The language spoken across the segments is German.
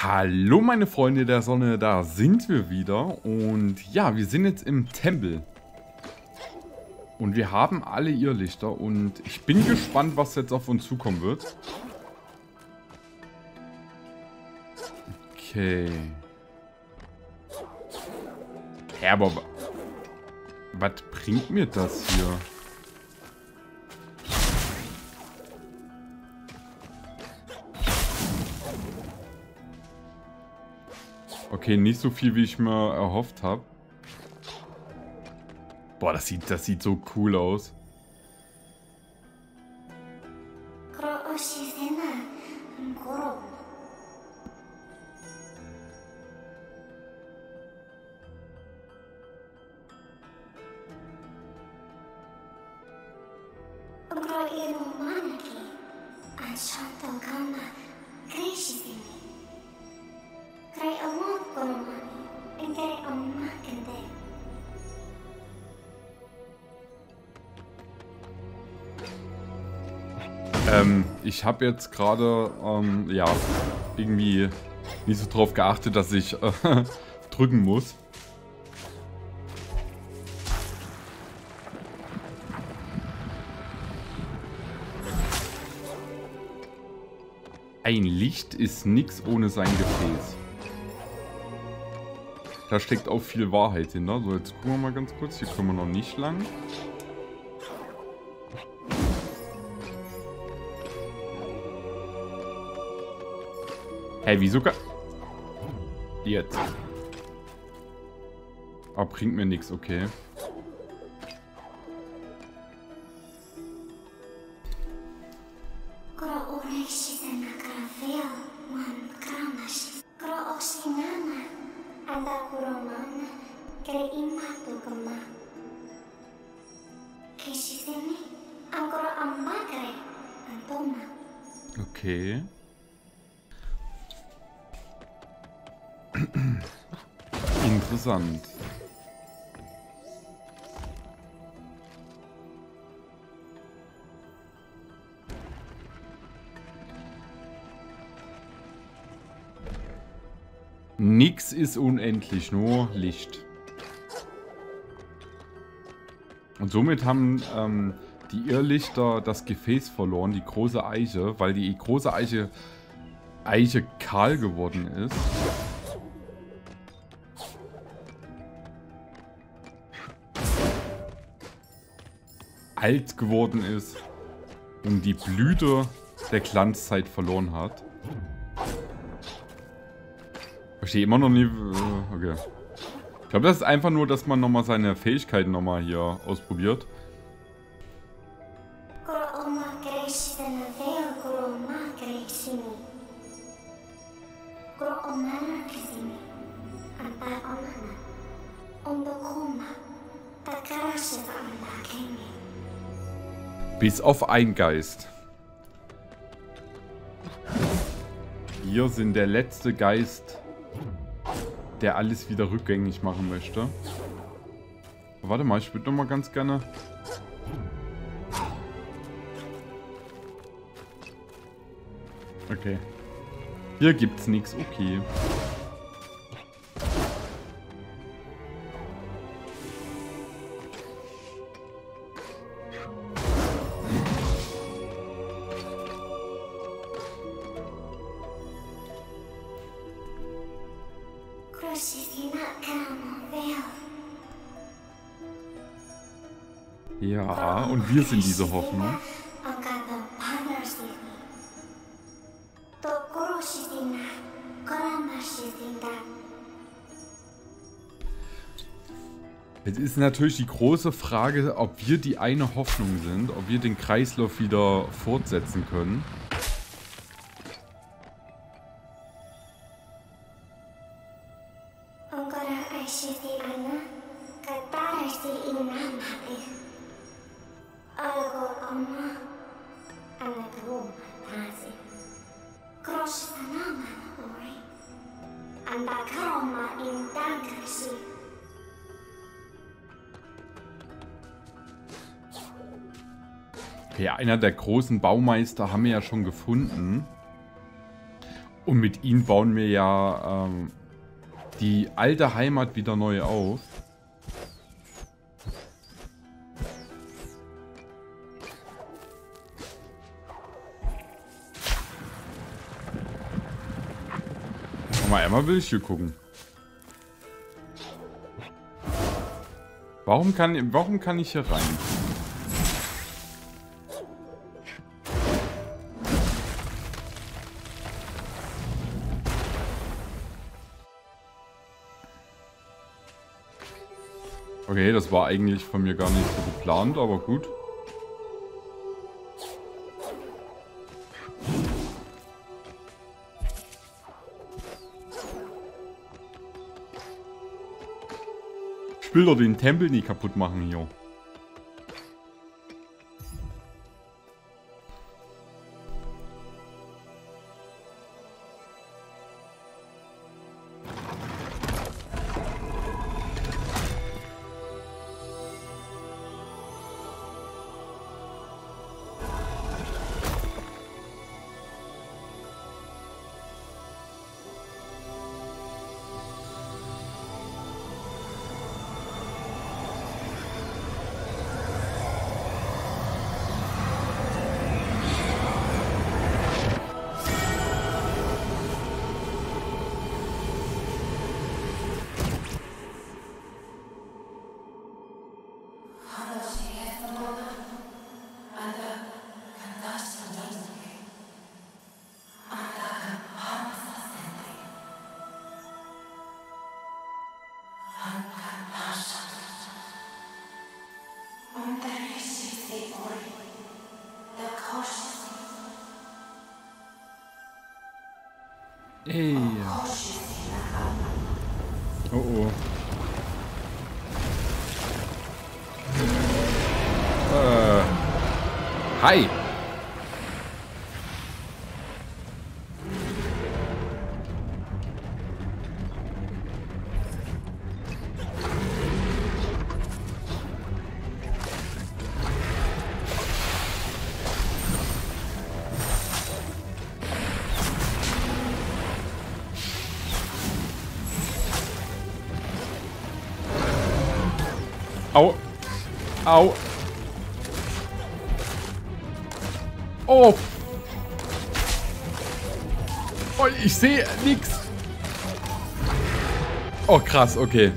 Hallo meine Freunde der Sonne, da sind wir wieder und ja, wir sind jetzt im Tempel. Und wir haben alle Irrlichter und ich bin gespannt, was jetzt auf uns zukommen wird. Okay. Ja, aber was bringt mir das hier? Okay, nicht so viel, wie ich mir erhofft habe. Boah, das sieht so cool aus. Ich habe jetzt gerade, ja, irgendwie nicht so drauf geachtet, dass ich drücken muss. Ein Licht ist nix ohne sein Gefäß. Da steckt auch viel Wahrheit hinter. So, jetzt gucken wir mal ganz kurz. Hier kommen wir noch nicht lang. Hey, wieso gar... Jetzt. Aber bringt mir nichts, okay. Okay. Interessant. Nix ist unendlich, nur Licht. Und somit haben die Irrlichter das Gefäß verloren, die große Eiche, weil die große Eiche kahl geworden ist. Alt geworden ist und die Blüte der Glanzzeit verloren hat. Verstehe immer noch nie. Okay. Ich glaube, das ist einfach nur, dass man nochmal seine Fähigkeiten nochmal hier ausprobiert. Bis auf ein Geist. Wir sind der letzte Geist, der alles wieder rückgängig machen möchte. Warte mal, ich würde noch mal ganz gerne... Okay. Hier gibt's nichts, okay. Ja, und wir sind diese Hoffnung. Jetzt ist natürlich die große Frage, ob wir die eine Hoffnung sind, ob wir den Kreislauf wieder fortsetzen können. Okay, einer der großen Baumeister haben wir ja schon gefunden. Und mit ihnen bauen wir ja die alte Heimat wieder neu auf. Mal einmal will ich hier gucken. Warum kann ich hier rein? Okay, das war eigentlich von mir gar nicht so geplant, aber gut. Ich will doch den Tempel nie kaputt machen hier. Ey. Oh oh. Hi. Au. Au. Oh. Oh, ich sehe nix. Oh, krass, okay.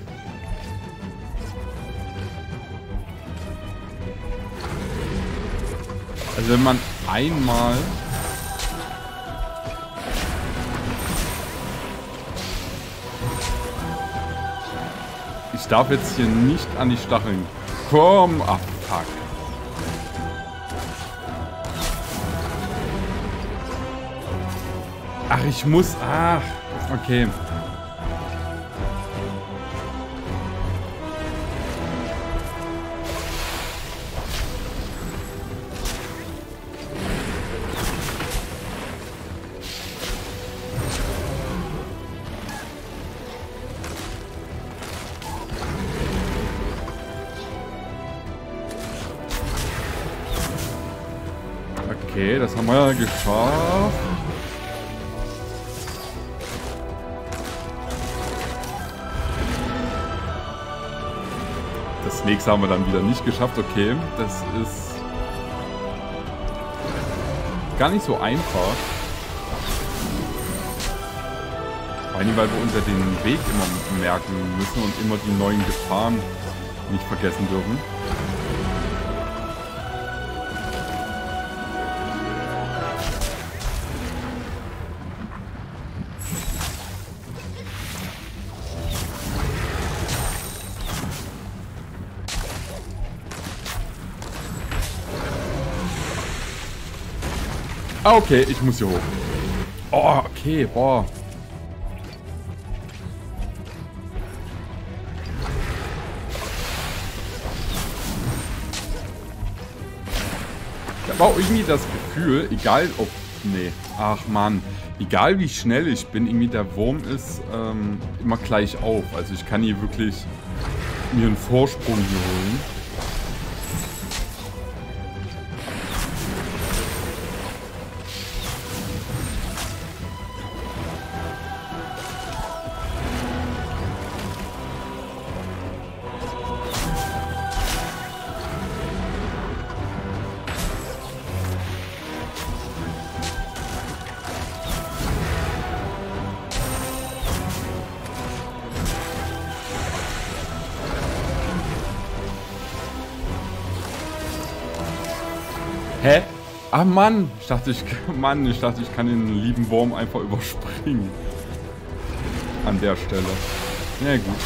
Also wenn man einmal... Ich darf jetzt hier nicht an die Stacheln. Komm! Ah, fuck. Ach, ich muss... Ach, okay. Okay, das haben wir ja geschafft. Das nächste haben wir dann wieder nicht geschafft. Okay, das ist gar nicht so einfach. Vor allem, weil wir uns ja den Weg immer merken müssen und immer die neuen Gefahren nicht vergessen dürfen. Ah, okay, ich muss hier hoch. Oh, okay, boah. Ich habe auch irgendwie das Gefühl, egal ob... Nee, ach Mann. Egal wie schnell ich bin, irgendwie der Wurm ist immer gleich auf. Also ich kann hier wirklich mir einen Vorsprung hier holen. Hä? Ah, Mann. Ich dachte, ich kann den lieben Wurm einfach überspringen. An der Stelle. Na gut.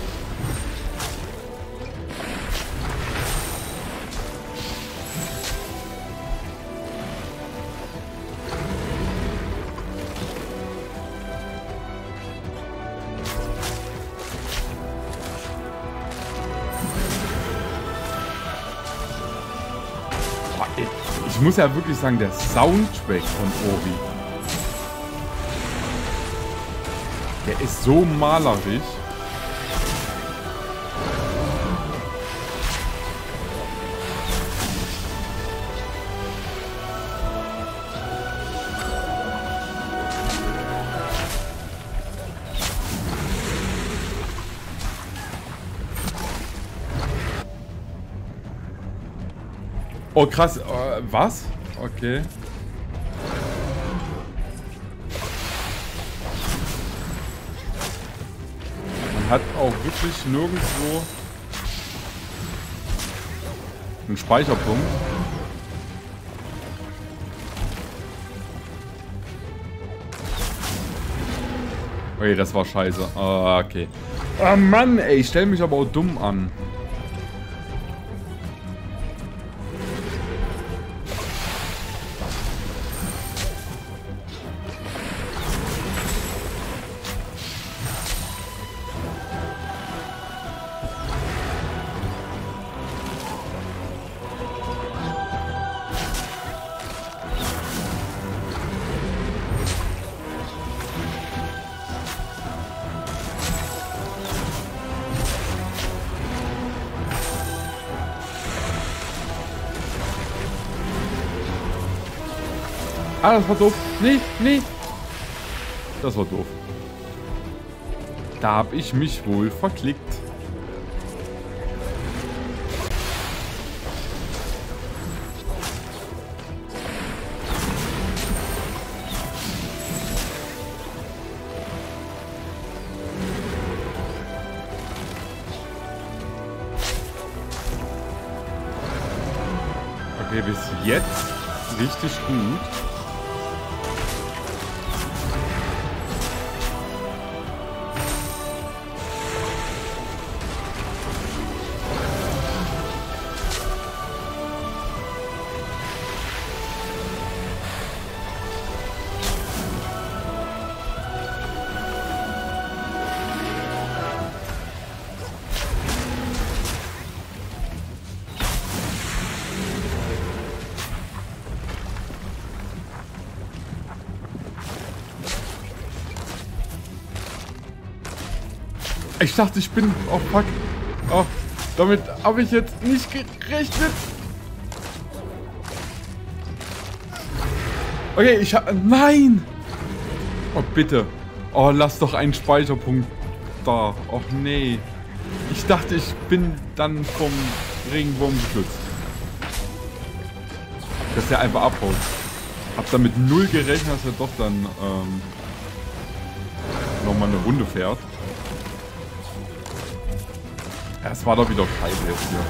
Ich muss ja wirklich sagen, der Soundtrack von Ori, der ist so malerisch. Oh krass, was? Okay. Man hat auch wirklich nirgendwo einen Speicherpunkt. Okay, das war scheiße. Okay. Oh Mann, ey, ich stell mich aber auch dumm an. Ah, das war doof. Nee, nee. Das war doof. Da habe ich mich wohl verklickt. Okay, bis jetzt richtig gut. Ich dachte, ich bin... Oh, fuck. Oh, damit habe ich jetzt nicht gerechnet. Okay, ich habe... Nein! Oh, bitte. Oh, lass doch einen Speicherpunkt da. Och, nee. Ich dachte, ich bin dann vom Regenwurm geschützt. Dass der einfach abhaut. Hab damit null gerechnet, dass er doch dann nochmal eine Runde fährt. Ja, es war doch wieder scheiße jetzt hier.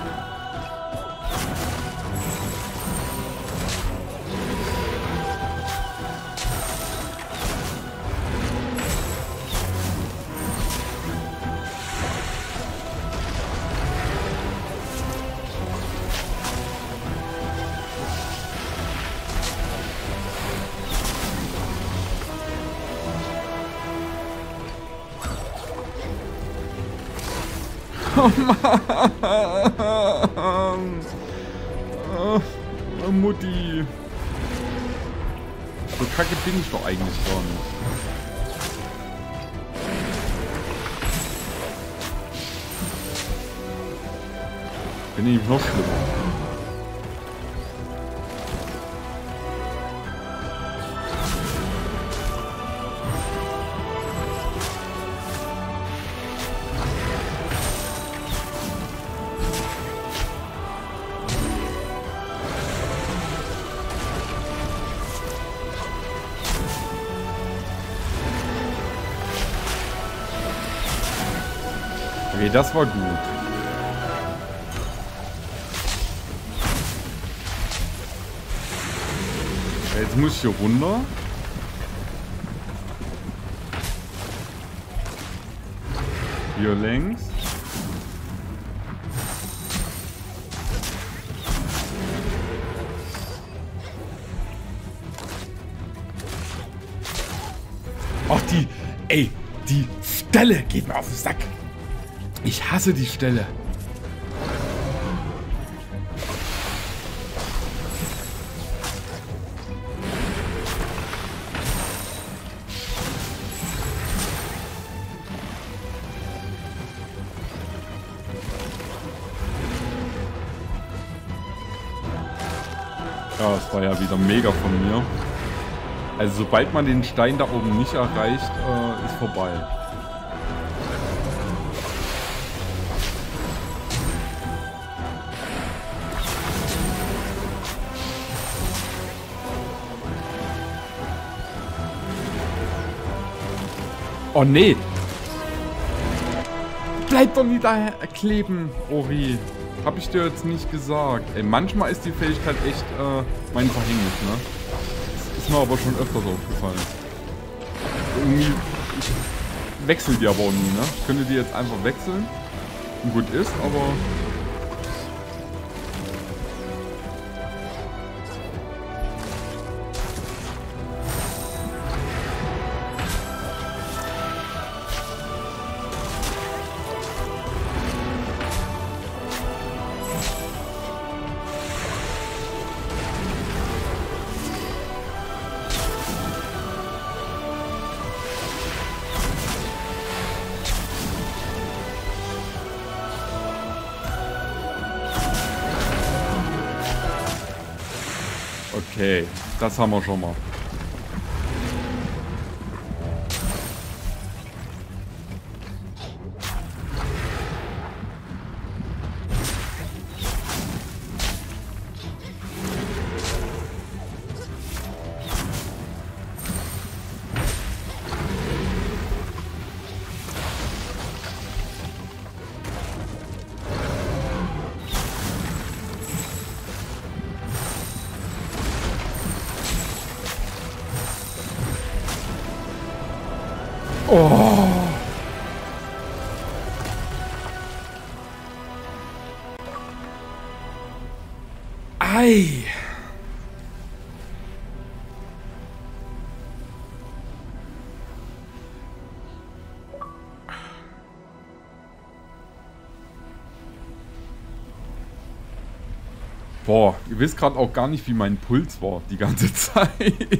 Oh Mann! Oh, Mutti! So kacke bin ich doch eigentlich gar nicht. Bin ich noch schlimmer. Okay, das war gut. muss ich hier runter. Hier längs. Ach, die Stelle geht mir auf den Sack. Ich hasse die Stelle. Ja, das war ja wieder mega von mir. Also sobald man den Stein da oben nicht erreicht, ist vorbei. Oh nee! Bleib doch nicht da kleben, Ori. Hab ich dir jetzt nicht gesagt. Ey, manchmal ist die Fähigkeit echt mein Verhängnis, ne? Das ist mir aber schon öfters aufgefallen. Irgendwie wechselt die aber auch nie, ne? Ich könnte die jetzt einfach wechseln. Und gut ist, aber... Okay, das haben wir schon mal. Oh. Ei. Boah, ihr wisst gerade auch gar nicht, wie mein Puls war die ganze Zeit.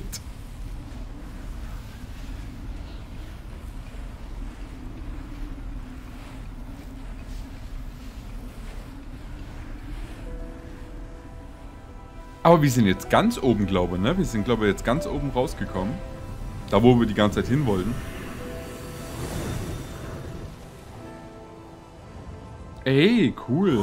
Aber wir sind jetzt ganz oben, glaube ich, ne? Wir sind, glaube ich, jetzt ganz oben rausgekommen. Da, wo wir die ganze Zeit hin wollten. Ey, cool.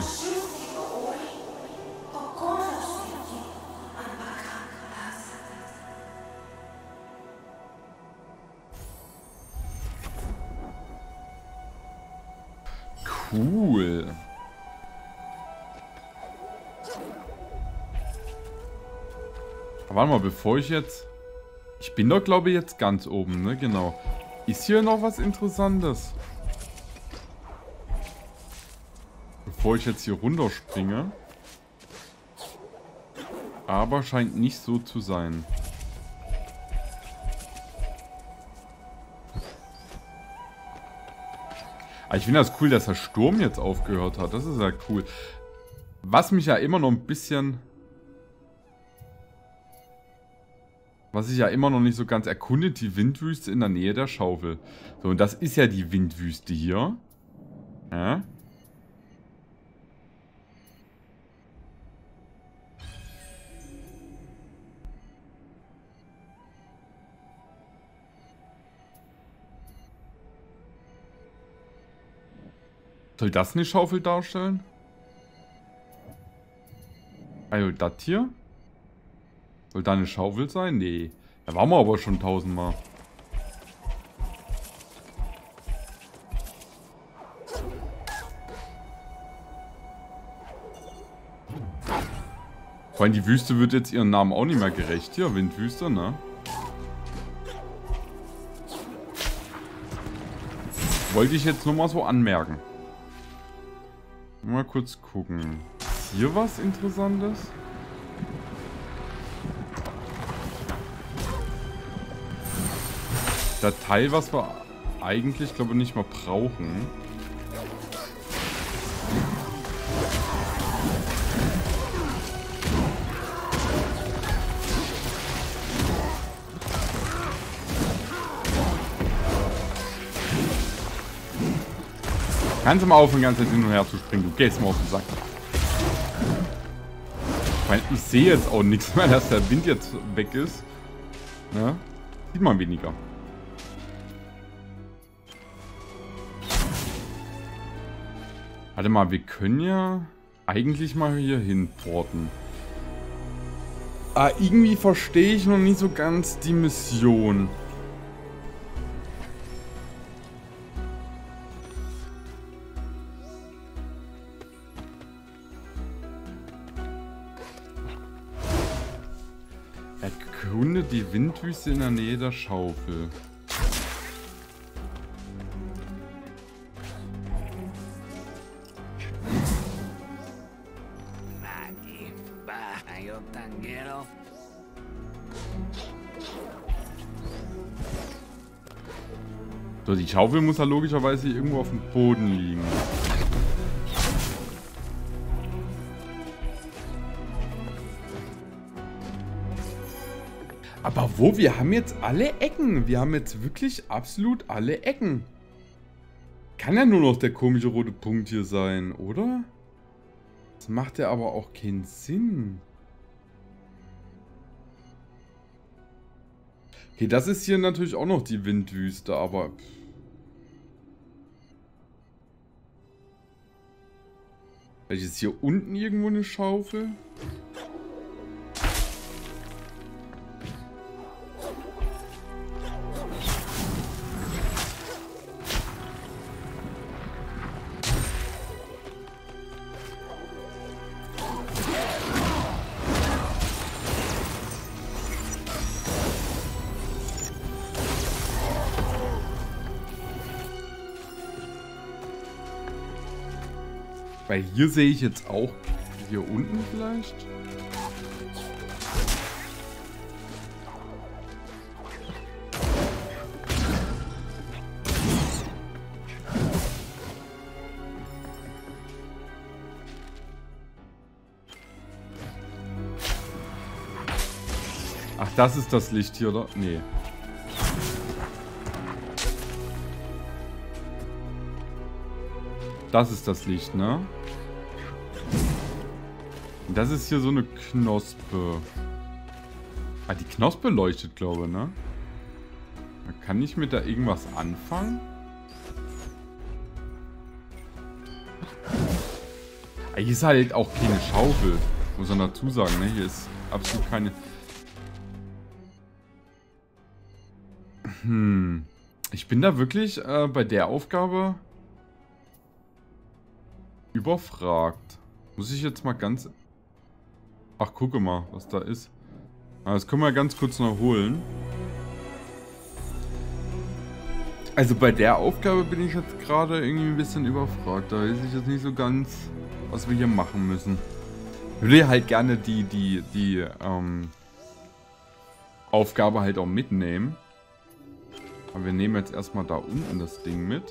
Cool. Warte mal, bevor ich jetzt... Ich bin doch, glaube ich, jetzt ganz oben, ne? Genau. Ist hier noch was Interessantes? Bevor ich jetzt hier runterspringe. Aber scheint nicht so zu sein. Aber ich finde das cool, dass der Sturm jetzt aufgehört hat. Das ist ja cool. Was mich ja immer noch ein bisschen... Was ich ja immer noch nicht so ganz erkundet, die Windwüste in der Nähe der Schaufel. So, und das ist ja die Windwüste hier. Ja. Soll das eine Schaufel darstellen? Also das hier? Soll da eine Schaufel sein? Nee. Da waren wir aber schon 1000-mal. Vor allem die Wüste wird jetzt ihren Namen auch nicht mehr gerecht. Hier, Windwüste, ne? Wollte ich jetzt nur mal so anmerken. Mal kurz gucken. Ist hier was Interessantes? Der Teil, was wir eigentlich, glaube ich, nicht mehr brauchen. Kannst du mal aufhören, die ganze Zeit hin und her zu springen? Du gehst mal auf den Sack. Ich sehe jetzt auch nichts mehr, dass der Wind jetzt weg ist. Ne? Sieht man weniger. Warte mal, wir können ja eigentlich mal hier hinporten. Ah, irgendwie verstehe ich noch nicht so ganz die Mission. Erkunde die Windwüste in der Nähe der Schaufel. So, die Schaufel muss ja logischerweise irgendwo auf dem Boden liegen. Aber wo? Wir haben jetzt alle Ecken. Wir haben jetzt wirklich absolut alle Ecken. Kann ja nur noch der komische rote Punkt hier sein, oder? Das macht ja aber auch keinen Sinn. Okay, das ist hier natürlich auch noch die Windwüste, aber... Vielleicht ist hier unten irgendwo eine Schaufel? Weil hier sehe ich jetzt auch, hier unten vielleicht. Ach, das ist das Licht hier, oder? Nee. Das ist das Licht, ne? Und das ist hier so eine Knospe. Ah, die Knospe leuchtet, glaube ich, ne? Kann ich mit da irgendwas anfangen? Ah, hier ist halt auch keine Schaufel. Muss man dazu sagen, ne? Hier ist absolut keine... Ich bin da wirklich bei der Aufgabe überfragt. Muss ich jetzt mal ganz... Ach, gucke mal, was da ist. Das können wir ganz kurz noch holen. Also bei der Aufgabe bin ich jetzt gerade irgendwie ein bisschen überfragt. Da weiß ich jetzt nicht so ganz, was wir hier machen müssen. Ich würde halt gerne die Aufgabe halt auch mitnehmen. Aber wir nehmen jetzt erstmal da unten das Ding mit.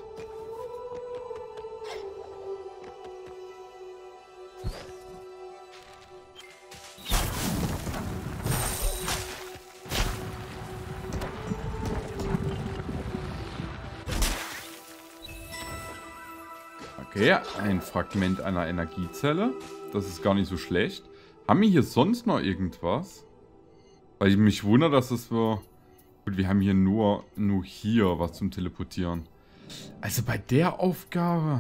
Okay, ein Fragment einer Energiezelle. Das ist gar nicht so schlecht. Haben wir hier sonst noch irgendwas? Weil ich mich wundere, dass es wir... Gut, wir haben hier nur hier was zum Teleportieren. Also bei der Aufgabe...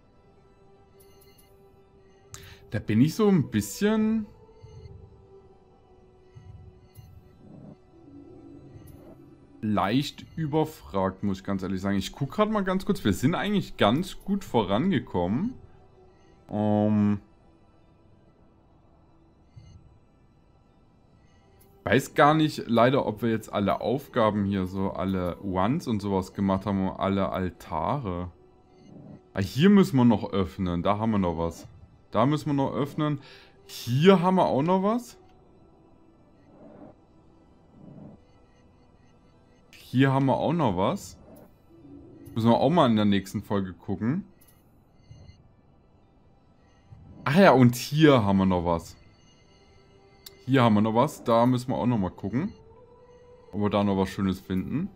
Da bin ich so ein bisschen leicht überfragt, muss ich ganz ehrlich sagen. Ich gucke gerade mal ganz kurz. Wir sind eigentlich ganz gut vorangekommen. Weiß gar nicht leider, ob wir jetzt alle Aufgaben hier, so alle Ones und sowas gemacht haben und alle Altare. Ah, hier müssen wir noch öffnen. Da haben wir noch was. Da müssen wir noch öffnen. Hier haben wir auch noch was. Hier haben wir auch noch was. Müssen wir auch mal in der nächsten Folge gucken. Ach ja, und hier haben wir noch was. Hier haben wir noch was. Da müssen wir auch noch mal gucken. Ob wir da noch was Schönes finden.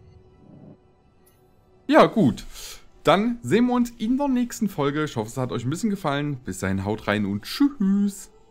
Ja, gut. Dann sehen wir uns in der nächsten Folge. Ich hoffe, es hat euch ein bisschen gefallen. Bis dahin, haut rein und tschüss.